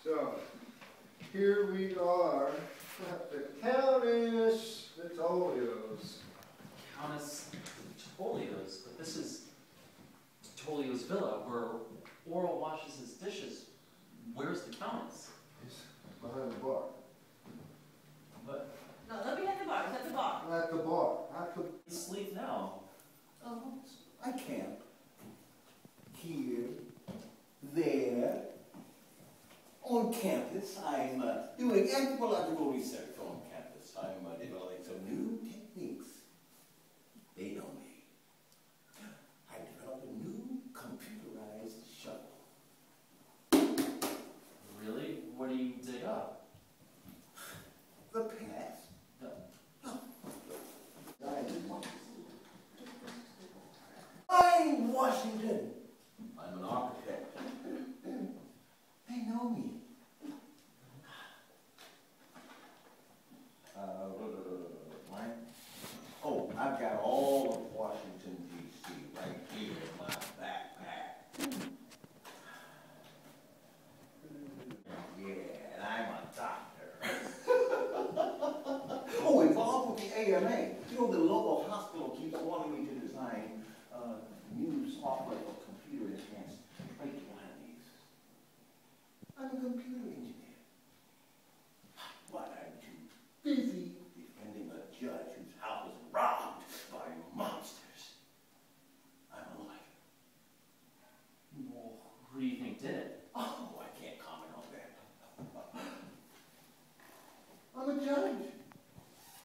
So, here we are at the Countess Vitolio's. Countess Vitolio's, but this is Vitolio's villa where Oral washes his dishes. Where's the Countess? He's behind the bar. But No, not behind the bar. It's at the bar. At the bar. At the... sleep now. Oh, I camp. Here, there, on campus. I'm doing anthropological research on campus. I'm developing some new techniques. They know me. I developed a new computerized shuttle. Really? What do you dig up? The past. I'm Washington. I'm an architect. They know me. Right? Oh, I've got all of Washington, D.C. right here in my backpack. Yeah, and I'm a doctor. Oh, involved with the AMA. You know, the local hospital keeps wanting me to design new software for computer-enhanced tracheotomies. I'm a computer engineer.